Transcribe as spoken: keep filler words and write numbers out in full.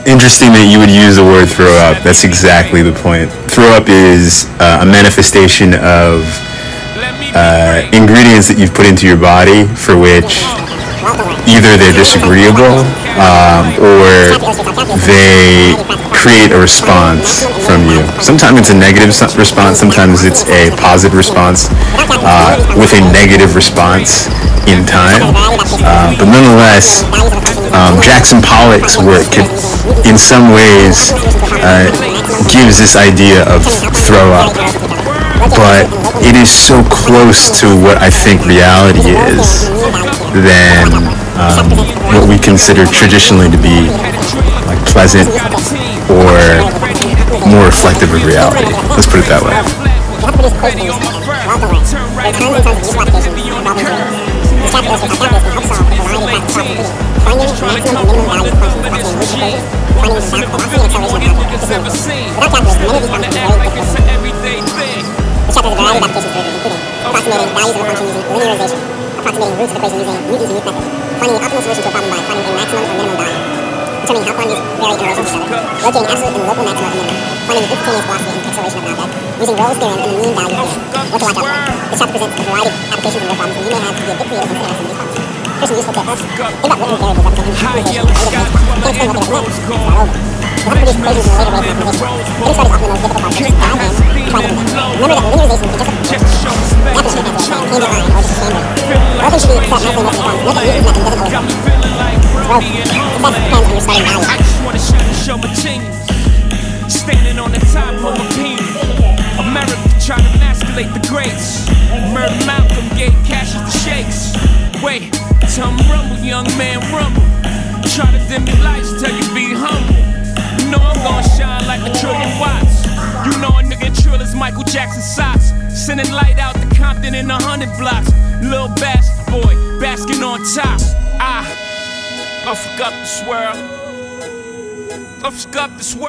interesting that you would use the word throw up. That's exactly the point. Throw up is uh, a manifestation of uh, ingredients that you've put into your body for which either they're disagreeable um, or they create a response from you. Sometimes it's a negative response, sometimes it's a positive response uh, with a negative response in time. Uh, but nonetheless, um, Jackson Pollock's work could, in some ways uh, gives this idea of throw up. But it is so close to what I think reality is than um, what we consider traditionally to be like pleasant or more reflective of reality. Let's put it that way. The chapter has a variety of applications for including approximating values of a function using linearization, approximating roots of equations using Newton's unique method, finding the optimal solution to a problem by finding a maximum or minimum value, determining how far these vary in relation to each other, locating absolute and local maxima and minima, finding the instantaneous velocity and acceleration of an object, using Rolle's theorem and the mean value theorem, what to watch out for. This chapter presents a variety of applications and real problems, and you may have to be a bit creative and interested in these problems. Here's some useful tips. Think about written variables representing optimization or rate of maxima. Can't explain what they represent? Start over. We'll have to produce equations in a later rate of optimization. Getting started is often the most difficult part, so just dive in and try different things. Remember that linearization is just a definition of a tangent line or just a standard. All things should be set nicely next to each other. Note that Newton's method doesn't always work. Growth. Success depends on your starting value. I just wanna show the show my team. Standing on the top of my peak. America trying to emasculate the greats. Murder Malcolm gave Cassius the shakes. Wait, tell him rumble, young man, rumble. Try to dim your lights, tell you be humble. You know I'm gonna shine like a trillion watts. You know a nigga trill is Michael Jackson socks. Sending light out to Compton in a hundred blocks. Lil Bastard boy, basking on top. I, I fuck up this world. I fuck up this world.